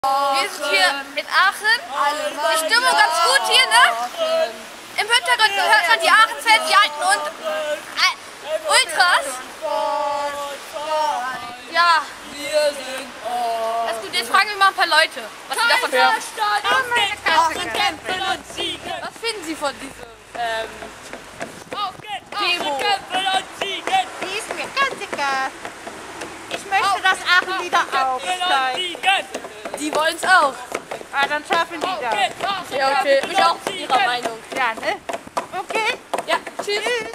Wir sind hier in Aachen. Die Stimmung ganz gut hier, ne? Im Hintergrund hört man die Aachen-Fans, die alten und Ultras. Ja. Das ist gut, jetzt fragen wir mal ein paar Leute, was sie davon hören. Was finden Sie von diesem Demo? Die ist mir ganz egal. Ich möchte, dass Aachen wieder aufsteigt. Die wollen es auch. Ah, dann schaffen die das. Ja, okay. Ich auch Ihrer Meinung. Ja, ne? Okay. Ja, tschüss.